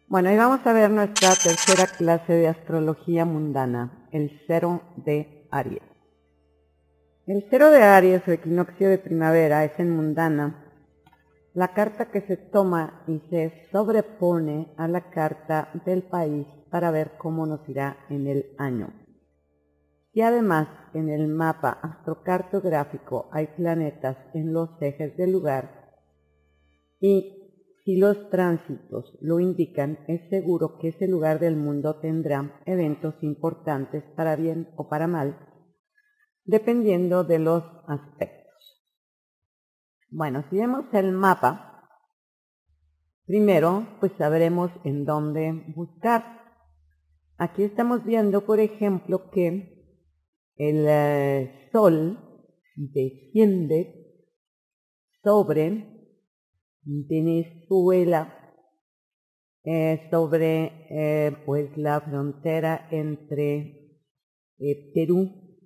Bueno, hoy vamos a ver nuestra tercera clase de astrología mundana, el cero de Aries. El cero de Aries o equinoccio de primavera es en mundana la carta que se toma y se sobrepone a la carta del país para ver cómo nos irá en el año. Y además en el mapa astrocartográfico hay planetas en los ejes del lugar y si los tránsitos lo indican, es seguro que ese lugar del mundo tendrá eventos importantes para bien o para mal, dependiendo de los aspectos. Bueno, si vemos el mapa, primero pues sabremos en dónde buscar. Aquí estamos viendo, por ejemplo, que el Sol desciende sobre Venezuela, sobre pues la frontera entre Perú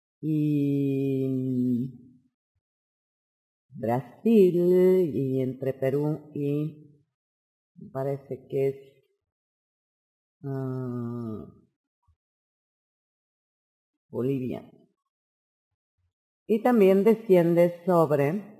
y Brasil, y entre Perú y me parece que es Bolivia, y también desciende sobre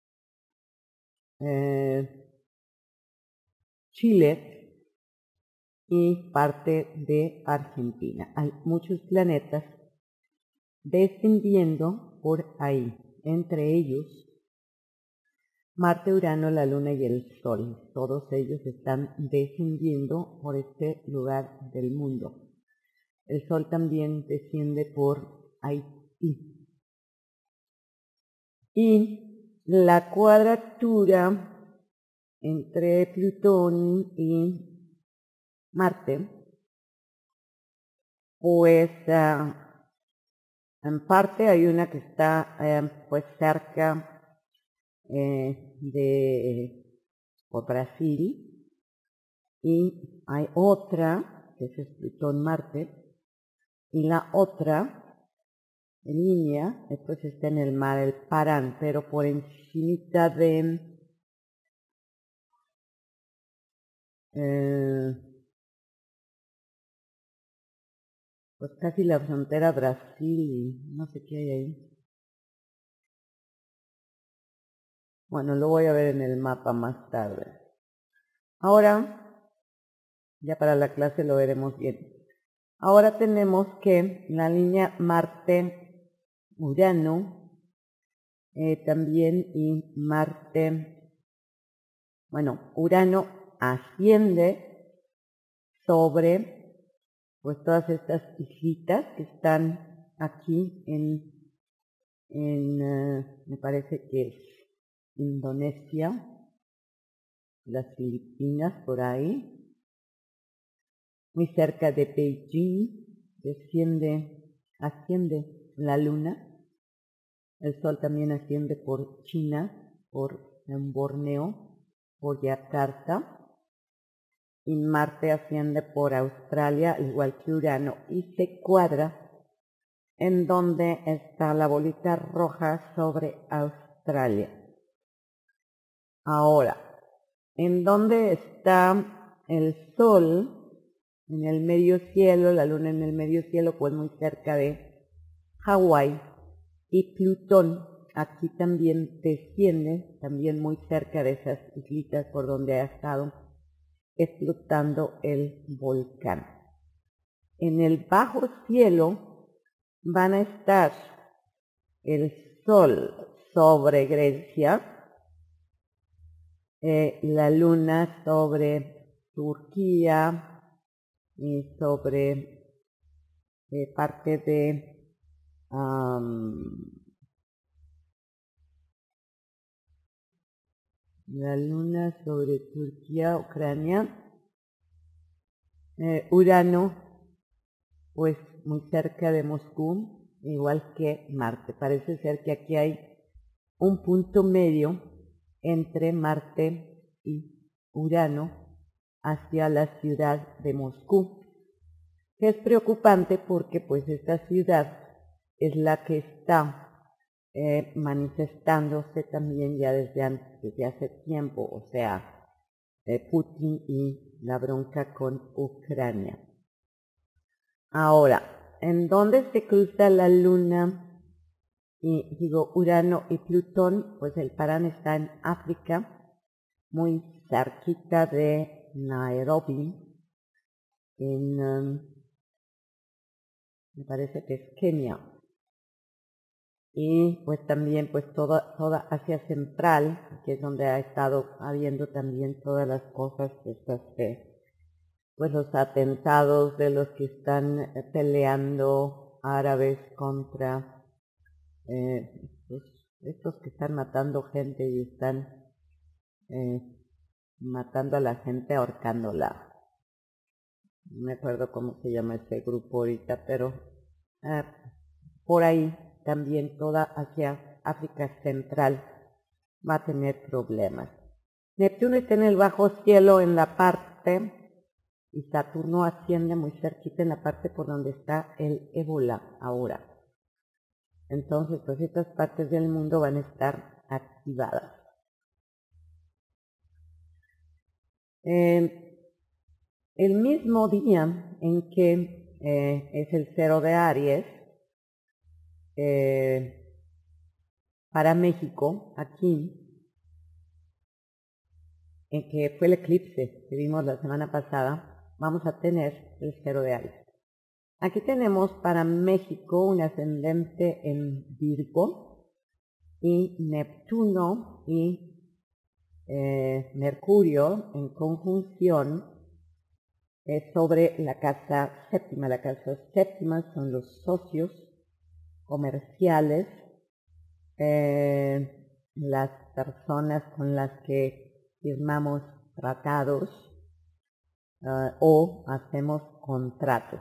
Chile y parte de Argentina. Hay muchos planetas descendiendo por ahí, entre ellos Marte, Urano, la Luna y el Sol. Todos ellos están descendiendo por este lugar del mundo. El Sol también desciende por Haití. Y la cuadratura entre Plutón y Marte, pues en parte hay una que está pues cerca de por Brasil, y hay otra que es Plutón-Marte, y la otra línea pues está en el mar, el Parán, pero por encimita de pues casi la frontera Brasil y no sé qué hay ahí. Bueno, lo voy a ver en el mapa más tarde. Ahora, ya para la clase lo veremos bien. Ahora tenemos que la línea Marte-Urano también, y Marte, bueno, Urano asciende sobre pues todas estas islitas que están aquí me parece que es Indonesia, las Filipinas, por ahí, muy cerca de Beijing. Asciende la Luna. El Sol también asciende por China, por Borneo, por Yakarta, y Marte asciende por Australia, igual que Urano, y se cuadra en donde está la bolita roja sobre Australia. Ahora, en donde está el Sol en el medio cielo, la Luna en el medio cielo, pues muy cerca de Hawái, y Plutón aquí también desciende, también muy cerca de esas islitas por donde ha estado explotando el volcán. En el bajo cielo van a estar el Sol sobre Grecia, la Luna sobre Turquía y sobre parte de la Luna sobre Turquía, Ucrania, Urano pues muy cerca de Moscú, igual que Marte. Parece ser que aquí hay un punto medio entre Marte y Urano hacia la ciudad de Moscú, que es preocupante porque pues esta ciudad es la que está manifestándose también ya desde hace tiempo, o sea, Putin y la bronca con Ucrania. Ahora, ¿en dónde se cruza la Luna Urano y Plutón? Pues el Parán está en África, muy cerquita de Nairobi, me parece que es Kenia. Y pues también pues toda Asia Central, que es donde ha estado habiendo también todas las cosas estas pues los atentados de los que están peleando árabes contra pues, estos que están matando gente y están matando a la gente ahorcándola. No me acuerdo cómo se llama ese grupo ahorita, pero por ahí también toda hacia África Central va a tener problemas. Neptuno está en el bajo cielo en la parte, y Saturno asciende muy cerquita en la parte por donde está el ébola ahora. Entonces, pues estas partes del mundo van a estar activadas. El mismo día en que es el 0 de Aries, para México, aquí, en que fue el eclipse que vimos la semana pasada, vamos a tener el 0 de Aries. Aquí tenemos para México un ascendente en Virgo y Neptuno y Mercurio en conjunción sobre la casa séptima. La casa séptima son los socios comerciales, las personas con las que firmamos tratados o hacemos contratos.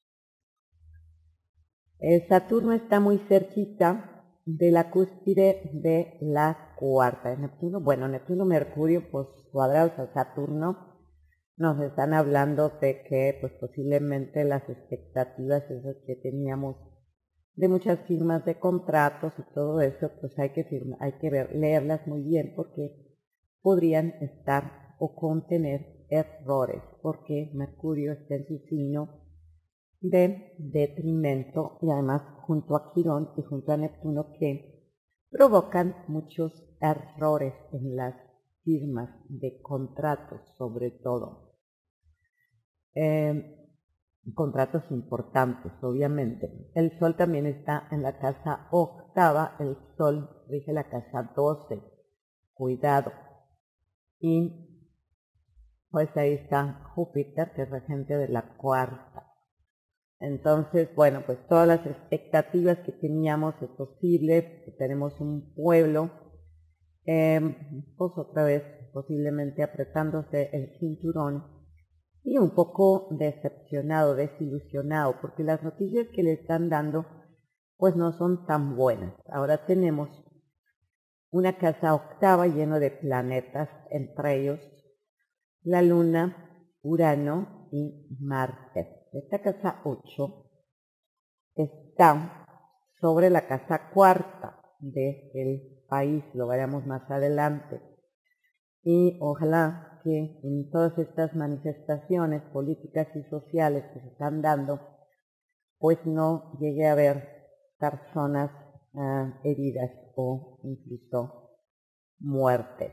Saturno está muy cerquita de la cúspide de la cuarta. Neptuno, Mercurio, pues cuadrados a Saturno, nos están hablando de que pues posiblemente las expectativas esas que teníamos de muchas firmas de contratos y todo eso, pues hay que leerlas muy bien porque podrían estar o contener errores, porque Mercurio está en su signo de detrimento y además junto a Quirón y junto a Neptuno que provocan muchos errores en las firmas de contratos, sobre todo. Contratos importantes, obviamente. El Sol también está en la casa octava, el Sol rige la casa 12, cuidado. Y pues ahí está Júpiter, que es regente de la cuarta. Entonces, bueno, pues todas las expectativas que teníamos es posible, que tenemos un pueblo, pues otra vez posiblemente apretándose el cinturón y un poco decepcionado, desilusionado, porque las noticias que le están dando pues no son tan buenas. Ahora tenemos una casa octava llena de planetas, entre ellos la Luna, Urano y Marte. Esta casa 8 está sobre la casa cuarta del país, lo veremos más adelante. Y ojalá que en todas estas manifestaciones políticas y sociales que se están dando, pues no llegue a haber personas heridas o incluso muertes.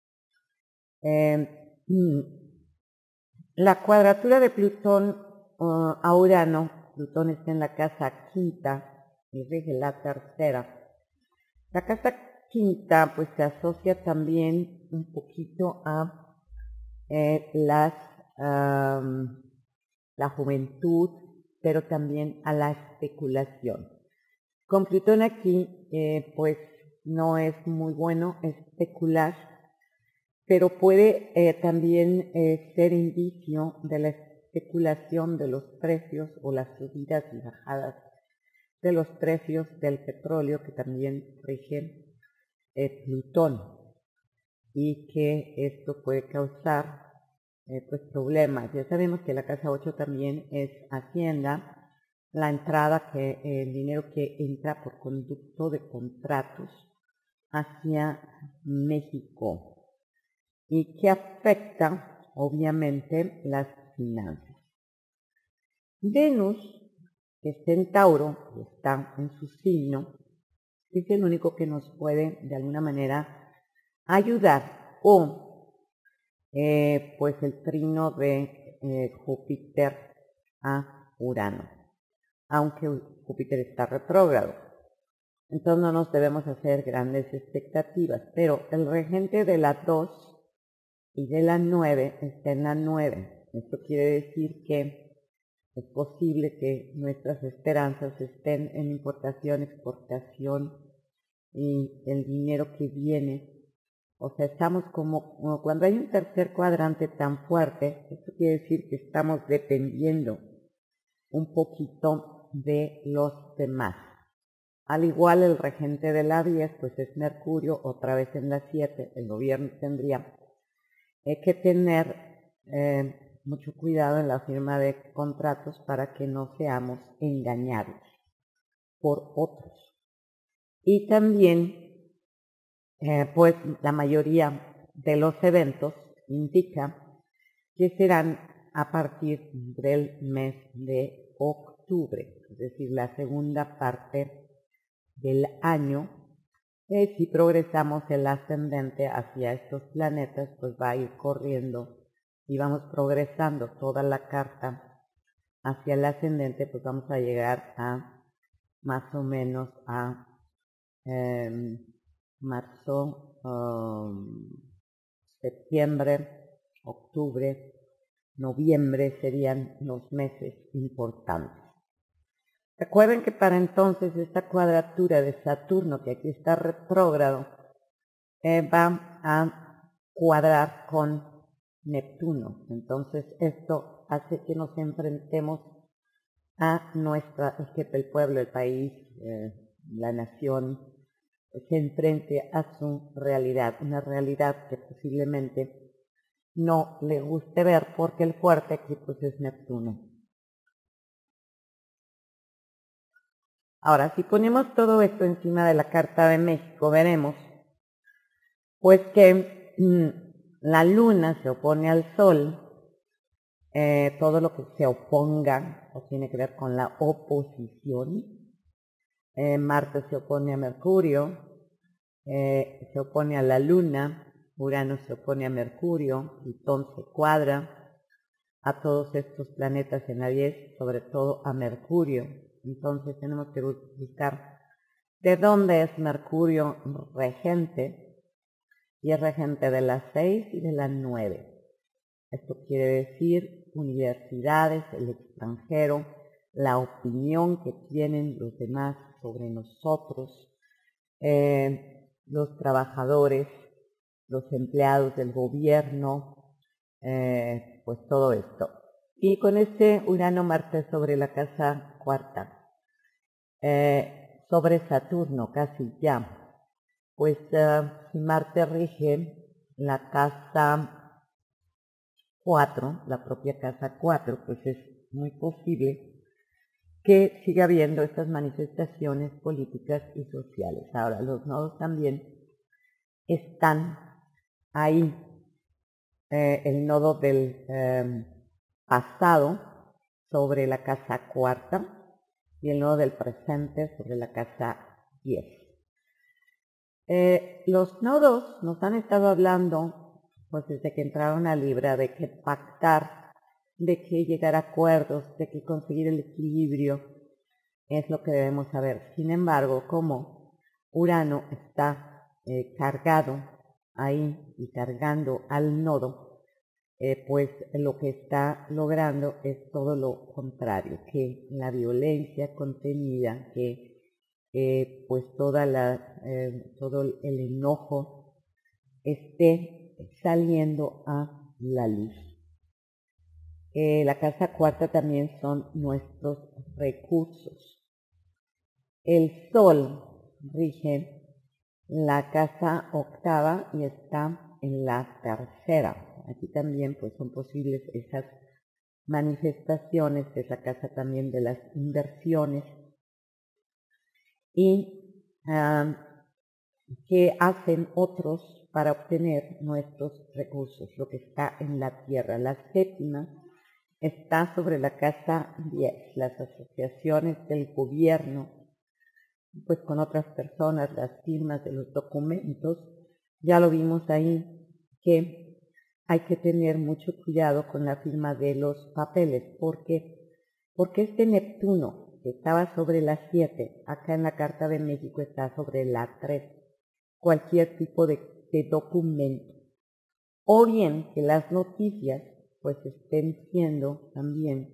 La cuadratura de Plutón a Urano, Plutón está en la casa quinta y rige la tercera. La casa quinta pues se asocia también un poquito a la juventud, pero también a la especulación. Con Plutón aquí pues no es muy bueno especular, pero puede también ser indicio de la especulación de los precios o las subidas y bajadas de los precios del petróleo, que también rige Plutón, y que esto puede causar pues problemas. Ya sabemos que la casa 8 también es Hacienda, la entrada, el dinero que entra por conducto de contratos hacia México, y que afecta obviamente las finanzas. Venus, que está en Tauro, está en su signo, es el único que nos puede de alguna manera ayudar, o pues el trino de Júpiter a Urano, aunque Júpiter está retrógrado. Entonces no nos debemos hacer grandes expectativas, pero el regente de la 2 y de la 9 está en la 9. Esto quiere decir que es posible que nuestras esperanzas estén en importación, exportación y el dinero que viene. O sea, estamos como cuando hay un tercer cuadrante tan fuerte, esto quiere decir que estamos dependiendo un poquito de los demás. Al igual el regente de la 10, pues es Mercurio, otra vez en la 7, el gobierno tendría que tener mucho cuidado en la firma de contratos para que no seamos engañados por otros. Y también, pues la mayoría de los eventos indica que serán a partir del mes de octubre, es decir, la segunda parte del año. Si progresamos el ascendente hacia estos planetas, pues va a ir corriendo y vamos progresando toda la carta hacia el ascendente, pues vamos a llegar a más o menos a marzo, septiembre, octubre, noviembre serían los meses importantes. Recuerden que para entonces esta cuadratura de Saturno, que aquí está retrógrado, va a cuadrar con Neptuno. Entonces esto hace que nos enfrentemos a el pueblo, el país, la nación, se enfrente a su realidad, una realidad que posiblemente no le guste ver porque el fuerte aquí pues es Neptuno. Ahora, si ponemos todo esto encima de la carta de México, veremos pues que la luna se opone al sol, todo lo que se oponga o tiene que ver con la oposición. Marte se opone a Mercurio, se opone a la luna, Urano se opone a Mercurio, Plutón se cuadra a todos estos planetas en la 10, sobre todo a Mercurio. Entonces tenemos que buscar de dónde es Mercurio regente, y es regente de las 6 y de las 9. Esto quiere decir universidades, el extranjero, la opinión que tienen los demás sobre nosotros, los trabajadores, los empleados del gobierno, pues todo esto. Y con este Urano-Marte sobre la casa cuarta, sobre Saturno casi ya, pues si Marte rige la casa 4, la propia casa 4, pues es muy posible que siga habiendo estas manifestaciones políticas y sociales. Ahora, los nodos también están ahí, el nodo del pasado sobre la casa cuarta y el nodo del presente sobre la casa 10. Los nodos nos han estado hablando, pues desde que entraron a Libra, de que pactar, de que llegar a acuerdos, de que conseguir el equilibrio es lo que debemos saber. Sin embargo, como Urano está cargado ahí y cargando al nodo, pues lo que está logrando es todo lo contrario, que la violencia contenida, que pues todo el enojo esté saliendo a la luz. La casa cuarta también son nuestros recursos. El Sol rige la casa octava y está en la tercera. Aquí también pues son posibles esas manifestaciones, es la casa también de las inversiones. Y que hacen otros para obtener nuestros recursos, lo que está en la tierra. La séptima está sobre la casa 10, las asociaciones del gobierno, pues con otras personas, las firmas de los documentos. Ya lo vimos ahí que hay que tener mucho cuidado con la firma de los papeles, porque este Neptuno, que estaba sobre la 7, acá en la Carta de México está sobre la 3, cualquier tipo de documento, o bien que las noticias pues estén siendo también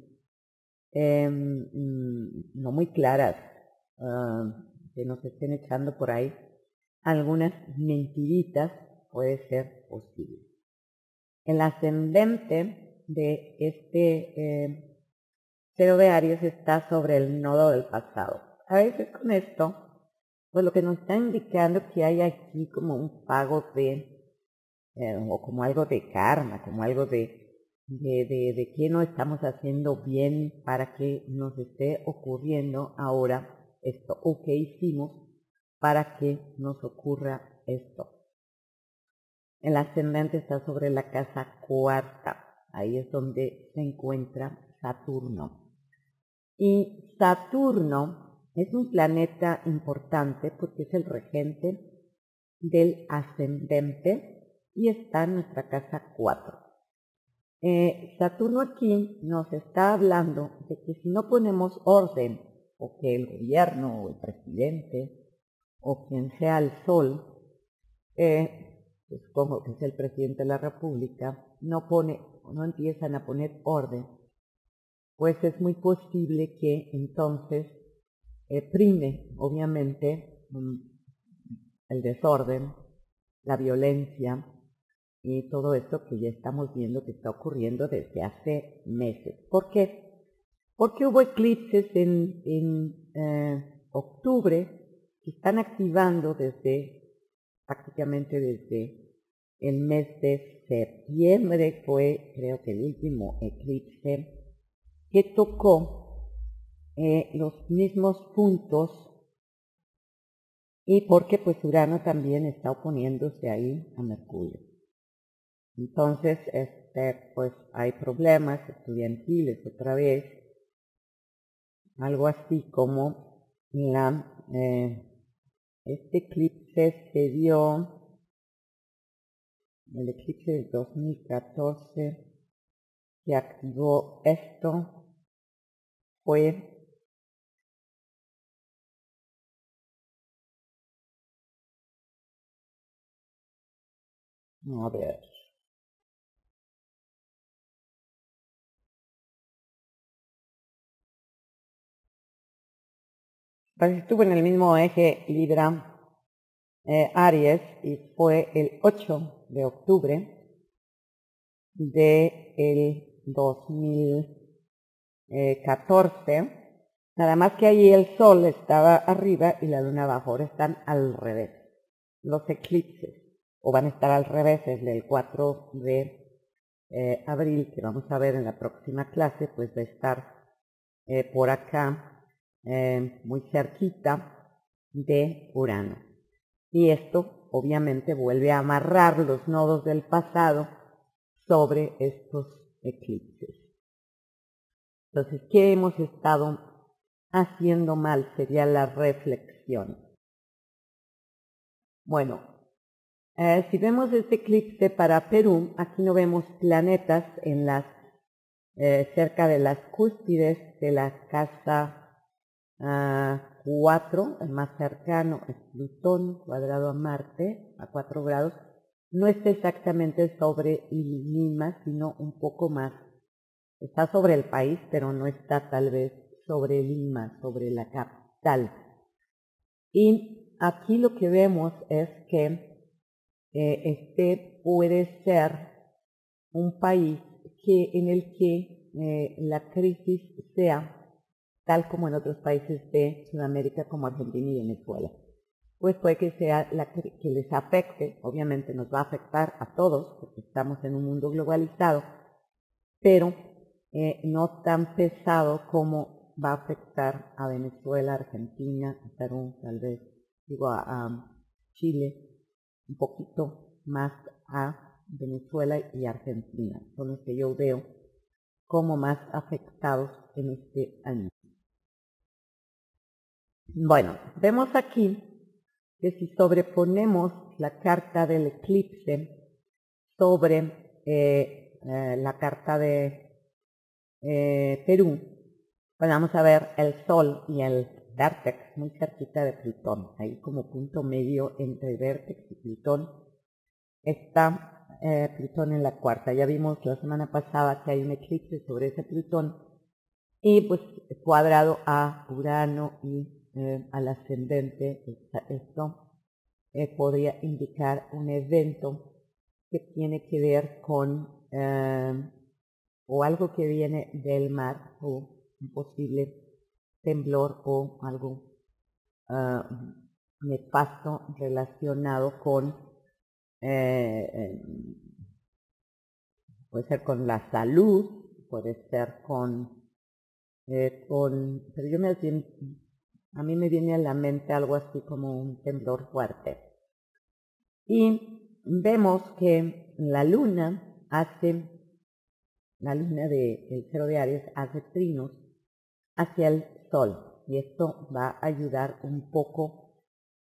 no muy claras, que nos estén echando por ahí algunas mentiritas, puede ser posible. El ascendente de este cero de Aries está sobre el nodo del pasado. A veces con esto, pues lo que nos está indicando es que hay aquí como un pago o como algo de karma, como algo de que no estamos haciendo bien para que nos esté ocurriendo ahora esto, o que hicimos para que nos ocurra esto. El ascendente está sobre la casa 4, ahí es donde se encuentra Saturno. Y Saturno es un planeta importante porque es el regente del ascendente y está en nuestra casa 4. Saturno aquí nos está hablando de que si no ponemos orden, o que el gobierno o el presidente o quien sea el sol, pues como que es el presidente de la República, no empiezan a poner orden, pues es muy posible que entonces prime, obviamente, el desorden, la violencia y todo esto que ya estamos viendo que está ocurriendo desde hace meses. ¿Por qué? Porque hubo eclipses en octubre que están activando prácticamente desde el mes de septiembre. Fue, creo que el último eclipse que tocó los mismos puntos, y porque pues Urano también está oponiéndose ahí a Mercurio. Entonces, pues hay problemas estudiantiles otra vez, algo así como este eclipse se dio, el eclipse del 2014 que activó esto fue a ver, pues estuvo en el mismo eje Libra Aries y fue el 8 de octubre del 2014, nada más que allí el Sol estaba arriba y la Luna abajo. Ahora están al revés los eclipses, o van a estar al revés. El del 4 de abril, que vamos a ver en la próxima clase, pues va a estar por acá, muy cerquita de Urano. Y esto obviamente vuelve a amarrar los nodos del pasado sobre estos eclipses. Entonces, ¿qué hemos estado haciendo mal? Sería la reflexión. Bueno, si vemos este eclipse para Perú, aquí no vemos planetas en cerca de las cúspides de la casa 4, el más cercano es Plutón, cuadrado a Marte, a 4 grados. No está exactamente sobre Lima, sino un poco más. Está sobre el país, pero no está tal vez sobre Lima, sobre la capital. Y aquí lo que vemos es que este puede ser un país en el que la crisis sea tal como en otros países de Sudamérica como Argentina y Venezuela. Pues puede que sea que les afecte, obviamente nos va a afectar a todos porque estamos en un mundo globalizado, pero no tan pesado como va a afectar a Venezuela, Argentina, Perú, tal vez, digo, a Chile, un poquito más a Venezuela y Argentina. Son los que yo veo como más afectados en este año. Bueno, vemos aquí que si sobreponemos la carta del eclipse sobre la carta de Perú, pues vamos a ver el Sol y el vértex muy cerquita de Plutón, ahí como punto medio entre vértex y Plutón está Plutón en la cuarta. Ya vimos la semana pasada que hay un eclipse sobre ese Plutón y pues cuadrado a Urano y al ascendente. Esto podría indicar un evento que tiene que ver con o algo que viene del mar o un posible temblor o algo nefasto relacionado con puede ser con la salud, puede ser pero yo a mí me viene a la mente algo así como un temblor fuerte. Y vemos que la luna del cero de Aries hace trinos hacia el Sol, y esto va a ayudar un poco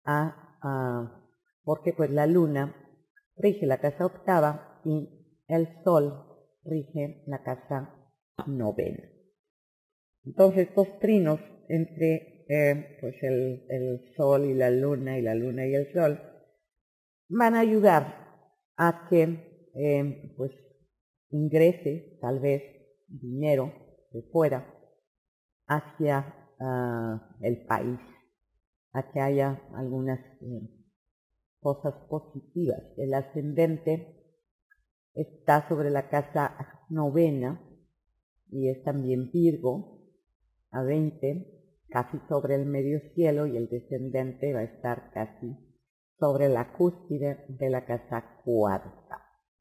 porque pues la luna rige la casa octava y el Sol rige la casa novena. Entonces estos trinos entre pues el Sol y la luna y el Sol van a ayudar a que pues ingrese tal vez dinero de fuera hacia el país, a que haya algunas cosas positivas. El ascendente está sobre la casa novena y es también Virgo a 20, casi sobre el medio cielo, y el descendente va a estar casi sobre la cúspide de la casa cuarta.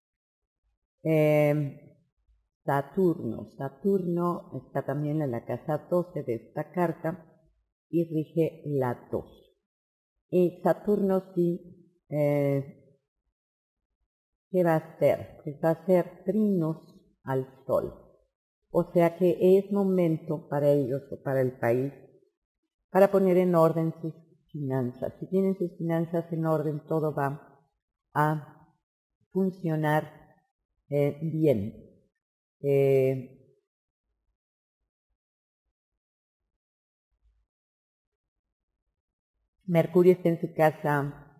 Saturno está también en la casa 12 de esta carta y rige la 2. Y Saturno sí, ¿qué va a hacer? Pues va a hacer trinos al Sol. O sea que es momento para ellos o para el país para poner en orden sus finanzas. Si tienen sus finanzas en orden, todo va a funcionar bien. Mercurio está en su casa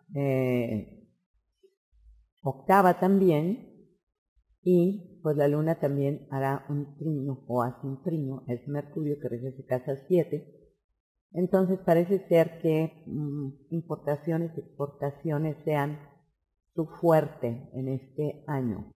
octava también, y pues la luna también hará un trino o hace un trino, es Mercurio que rige su casa 7. Entonces parece ser que importaciones y exportaciones sean su fuerte en este año.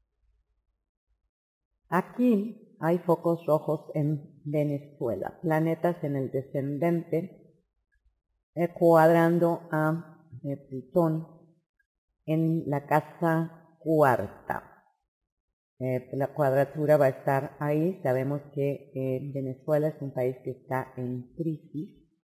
Aquí hay focos rojos en Venezuela, planetas en el descendente cuadrando a Plutón en la casa cuarta. La cuadratura va a estar ahí. Sabemos que Venezuela es un país que está en crisis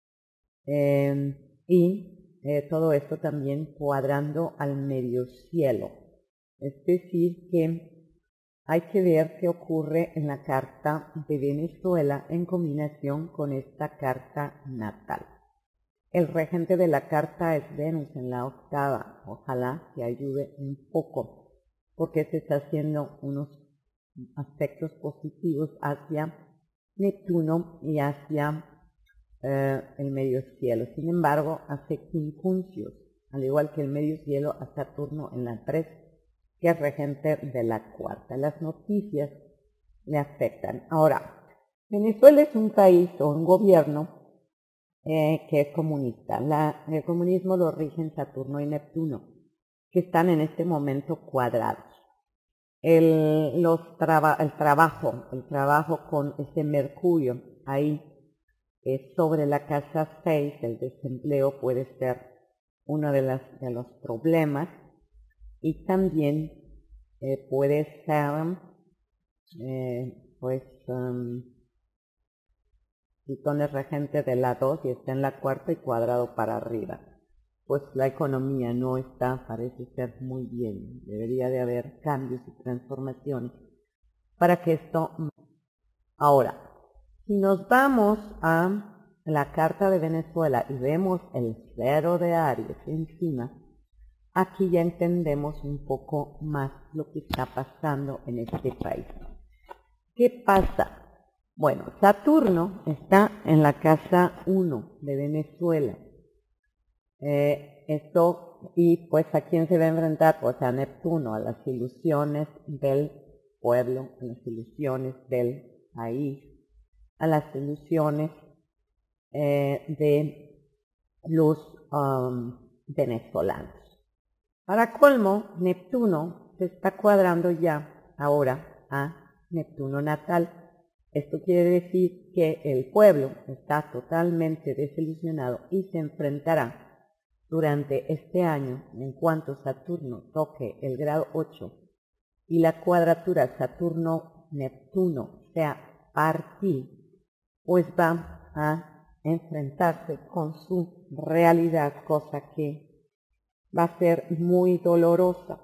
y todo esto también cuadrando al medio cielo. Es decir, que hay que ver qué ocurre en la carta de Venezuela en combinación con esta carta natal. El regente de la carta es Venus en la octava. Ojalá que ayude un poco, porque se está haciendo unos aspectos positivos hacia Neptuno y hacia el medio cielo. Sin embargo, hace quincunциos, al igual que el medio cielo, a Saturno en la 3, que es regente de la cuarta. Las noticias le afectan. Ahora, Venezuela es un país o un gobierno que es comunista. El comunismo lo rigen Saturno y Neptuno, que están en este momento cuadrados. El trabajo con ese Mercurio ahí sobre la casa 6, el desempleo puede ser uno de los problemas, y también puede ser Plutón es regente de la 2 y está en la cuarta y cuadrado para arriba. pues la economía no está, parece ser muy bien. Debería de haber cambios y transformaciones para que esto... Ahora, si nos vamos a la carta de Venezuela y vemos el 0 de Aries encima, aquí ya entendemos un poco más lo que está pasando en este país. ¿Qué pasa? Bueno, Saturno está en la casa 1 de Venezuela. Y pues ¿a quién se va a enfrentar? Pues a Neptuno, a las ilusiones del pueblo, a las ilusiones del país, a las ilusiones de los venezolanos. Para colmo, Neptuno se está cuadrando ya ahora a Neptuno natal. Esto quiere decir que el pueblo está totalmente desilusionado y se enfrentará durante este año, en cuanto Saturno toque el grado 8 y la cuadratura Saturno-Neptuno sea partil, pues va a enfrentarse con su realidad, cosa que va a ser muy dolorosa.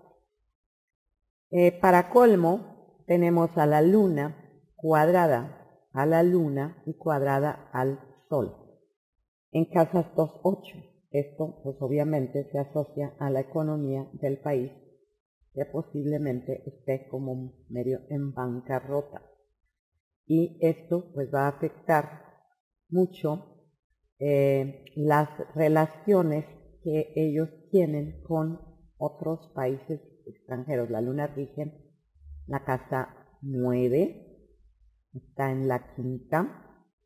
Para colmo, tenemos a la luna cuadrada a la luna y cuadrada al sol en casas 2-8. Esto pues obviamente se asocia a la economía del país, que posiblemente esté como medio en bancarrota, y esto pues va a afectar mucho las relaciones que ellos tienen con otros países extranjeros. La luna rige la casa 9, está en la quinta,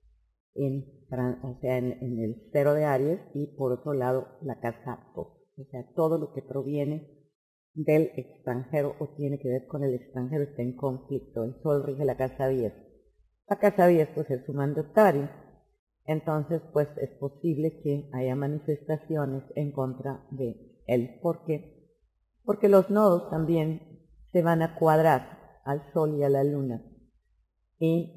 o sea, en el 0 de Aries, y por otro lado la casa 2. O sea, todo lo que proviene del extranjero o tiene que ver con el extranjero está en conflicto. El Sol rige la casa 10. La casa 10 pues es su mandatario. Entonces pues es posible que haya manifestaciones en contra de él. ¿Por qué? Porque los nodos también se van a cuadrar al Sol y a la Luna. Y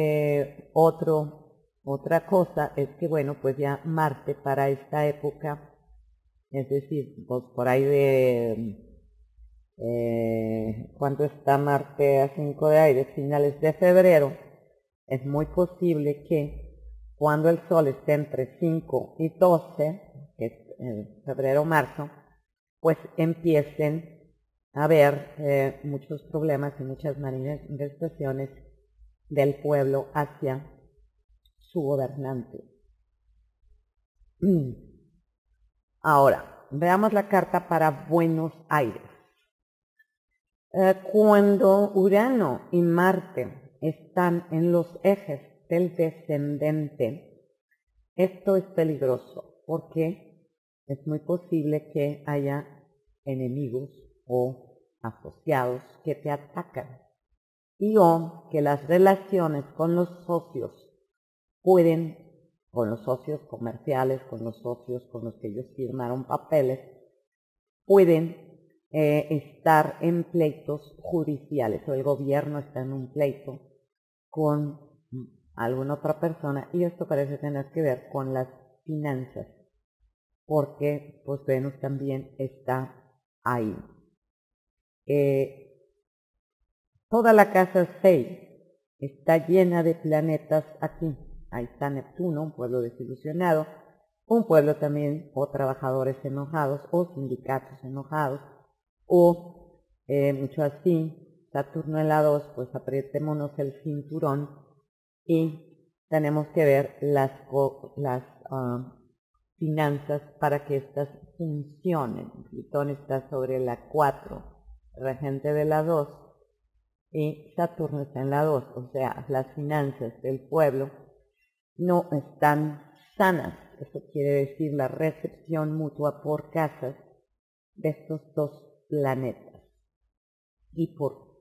otra cosa es que, bueno, pues ya Marte para esta época, es decir, pues por ahí de, ¿cuánto está Marte a 5 de aire? Finales de febrero, es muy posible que cuando el Sol esté entre 5 y 12, que es febrero-marzo, pues empiecen a haber muchos problemas y muchas manifestaciones del pueblo hacia su gobernante. Ahora, veamos la carta para Buenos Aires. Cuando Urano y Marte están en los ejes del descendente, esto es peligroso porque es muy posible que haya enemigos o asociados que te atacan, y o que las relaciones con los socios con los socios comerciales, con los socios con los que ellos firmaron papeles, pueden estar en pleitos judiciales, o el gobierno está en un pleito con alguna otra persona, y esto parece tener que ver con las finanzas, porque pues Venus también está ahí. Toda la casa 6 está llena de planetas aquí. Ahí está Neptuno, un pueblo desilusionado, un pueblo también o trabajadores enojados o sindicatos enojados, o mucho así, Saturno en la 2, pues aprietémonos el cinturón y tenemos que ver las finanzas para que éstas funcionen. Plutón está sobre la 4, regente de la 2, y Saturno está en la 2, o sea, las finanzas del pueblo no están sanas. Eso quiere decir la recepción mutua por casas de estos dos planetas y por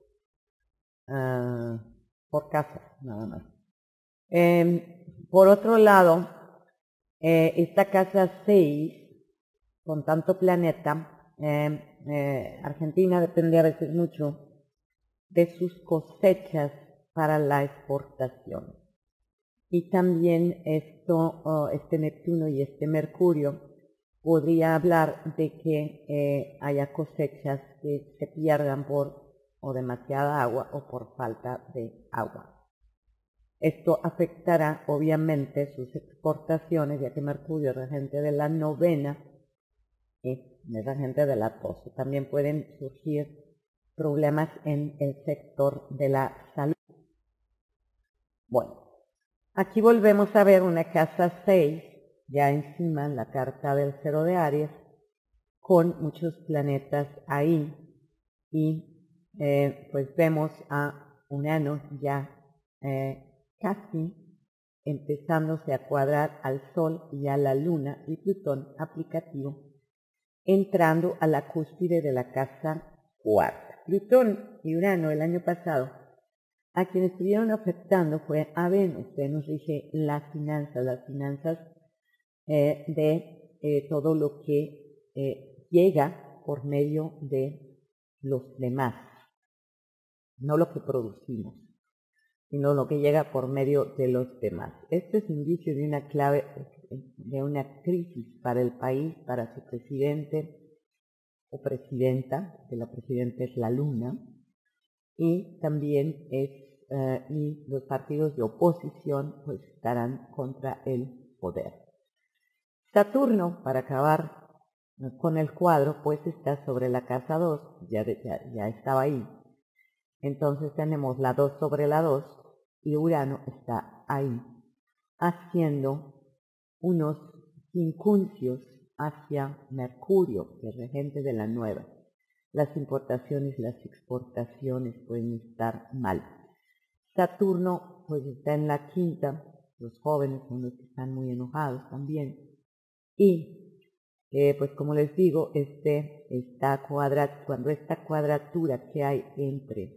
casas nada más. Por otro lado, esta casa 6, con tanto planeta, Argentina depende a veces mucho de sus cosechas para la exportación. Y también este Neptuno y este Mercurio podría hablar de que haya cosechas que se pierdan por o demasiada agua o por falta de agua. Esto afectará obviamente sus exportaciones, ya que Mercurio es regente de la novena y es regente de la 12. También pueden surgir problemas en el sector de la salud. Bueno, aquí volvemos a ver una casa 6, ya encima en la carta del 0 de Aries, con muchos planetas ahí, y pues vemos a Urano ya casi empezándose a cuadrar al Sol y a la Luna, y Plutón aplicativo entrando a la cúspide de la casa cuarta. Plutón y Urano el año pasado a quienes estuvieron afectando fue a Venus. Venus rige las finanzas de todo lo que llega por medio de los demás, no lo que producimos, sino lo que llega por medio de los demás. Este es indicio de una clave, de una crisis para el país, para su presidente o presidenta, que la presidenta es la Luna, y también y los partidos de oposición pues estarán contra el poder. Saturno, para acabar con el cuadro, pues está sobre la casa 2, ya estaba ahí. Entonces tenemos la 2 sobre la 2 y Urano está ahí, haciendo unos quincunциos hacia Mercurio, que es regente de la nueva. Las importaciones, las exportaciones pueden estar mal. Saturno pues está en la quinta, los jóvenes son los que están muy enojados también. Y pues como les digo, cuando esta cuadratura que hay entre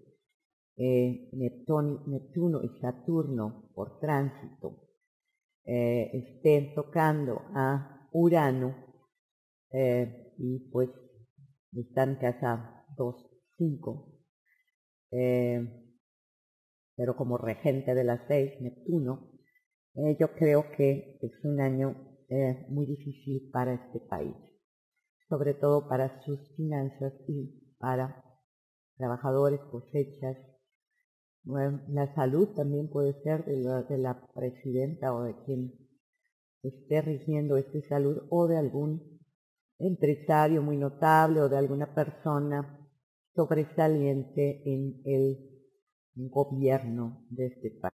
Neptuno y Saturno por tránsito estén tocando a Urano, y pues están en casa 2, 5, pero como regente de la 6, Neptuno, yo creo que es un año muy difícil para este país, sobre todo para sus finanzas y para trabajadores, cosechas. Bueno, la salud también puede ser de la presidenta o de quien esté rigiendo esta salud, o de algún empresario muy notable o de alguna persona sobresaliente en el gobierno de este país.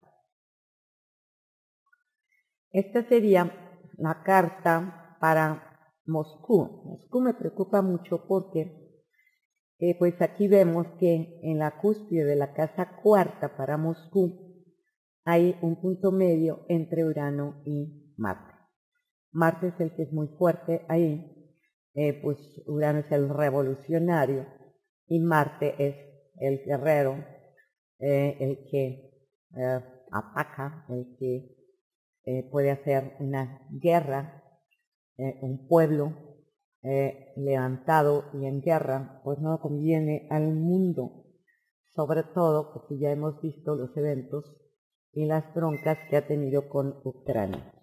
Esta sería la carta para Moscú. Moscú me preocupa mucho porque pues aquí vemos que en la cúspide de la casa cuarta para Moscú hay un punto medio entre Urano y Marte. Marte es el que es muy fuerte ahí, pues Urano es el revolucionario y Marte es el guerrero, el que ataca, el que puede hacer una guerra, un pueblo levantado y en guerra, pues no conviene al mundo, sobre todo porque ya hemos visto los eventos y las broncas que ha tenido con Ucrania.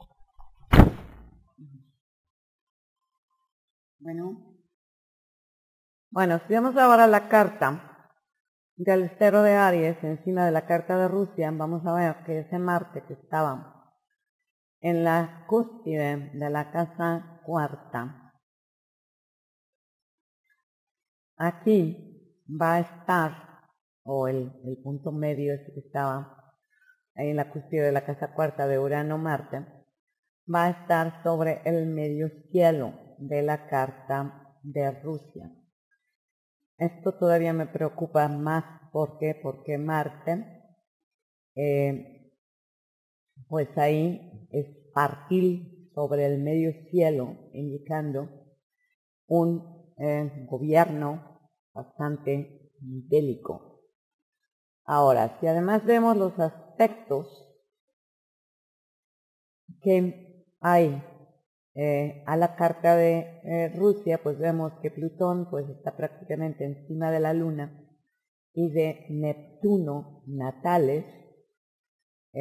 Bueno, si vemos ahora la carta del 0 de Aries encima de la carta de Rusia, vamos a ver que ese Marte que estaba en la cúspide de la casa cuarta, aquí va a estar, o el punto medio ese que estaba ahí en la cúspide de la casa cuarta de Urano-Marte, va a estar sobre el medio cielo de la carta de Rusia. Esto todavía me preocupa más, ¿por qué? Porque Marte, pues ahí es partir sobre el medio cielo, indicando un gobierno bastante bélico. Ahora, si además vemos los aspectos que hay a la carta de Rusia, pues vemos que Plutón pues está prácticamente encima de la Luna y de Neptuno natales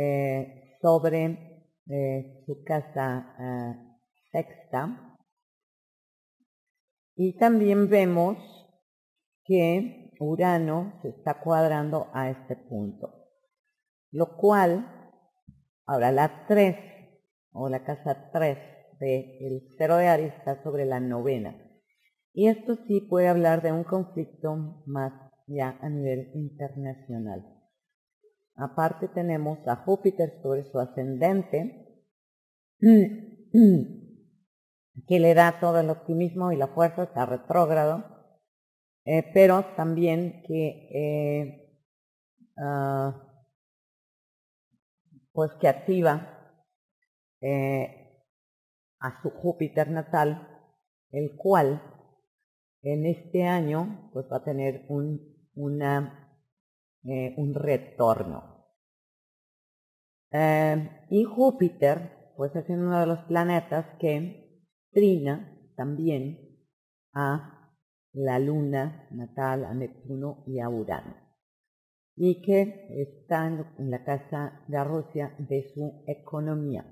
sobre su casa sexta, Y también vemos que Urano se está cuadrando a este punto, lo cual, ahora la 3, o la casa 3 del 0 de Aries está sobre la 9ª. Y esto sí puede hablar de un conflicto más ya a nivel internacional. Aparte tenemos a Júpiter sobre su ascendente, que le da todo el optimismo y la fuerza, está retrógrado, pero también que pues que activa a su Júpiter natal, el cual en este año pues va a tener un retorno. Y Júpiter pues es uno de los planetas que trina también a la luna natal, a Neptuno y a Urano, y que está en la casa de Rusia de su economía.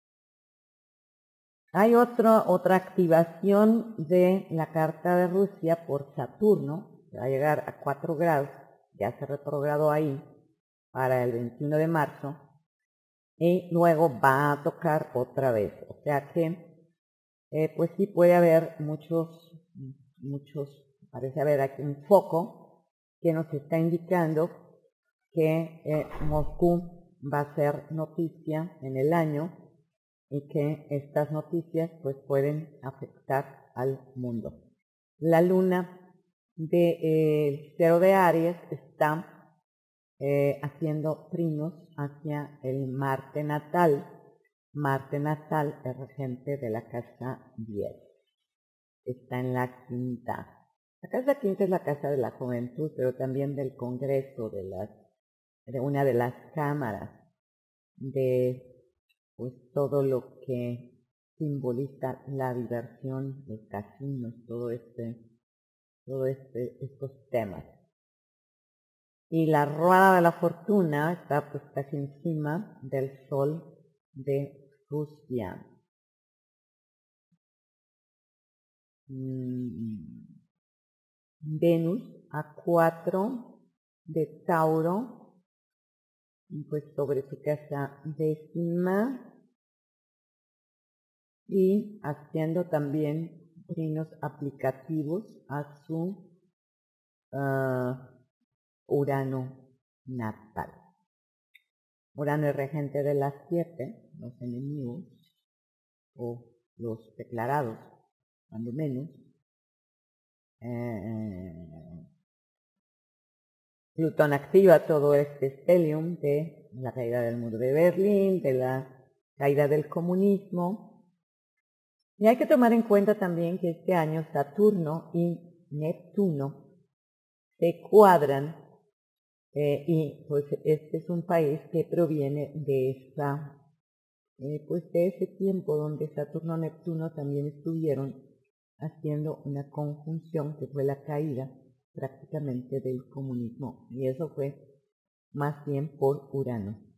Hay otra activación de la carta de Rusia por Saturno, que va a llegar a 4 grados, ya se retrogradó ahí para el 21 de marzo, y luego va a tocar otra vez. O sea que, pues sí puede haber muchos, parece haber aquí un foco que nos está indicando que Moscú va a ser noticia en el año, y que estas noticias pues pueden afectar al mundo. La luna del 0 de Aries está haciendo trinos hacia el Marte natal. Marte natal es regente de la casa 10. Está en la quinta. La casa quinta es la casa de la juventud, pero también del Congreso, de una de las cámaras, de pues todo lo que simboliza la diversión, los casinos, estos temas. Y la rueda de la fortuna está pues casi encima del sol de Rusia. Venus a 4 de Tauro, pues sobre su casa 10ª, y haciendo también trinos aplicativos a su Urano natal. Urano es regente de las 7, los enemigos, o los declarados, cuando menos. Plutón activa todo este stellium de la caída del muro de Berlín, de la caída del comunismo. Y hay que tomar en cuenta también que este año Saturno y Neptuno se cuadran, y pues este es un país que proviene de de ese tiempo donde Saturno y Neptuno también estuvieron haciendo una conjunción que fue la caída prácticamente del comunismo, y eso fue más bien por Urano.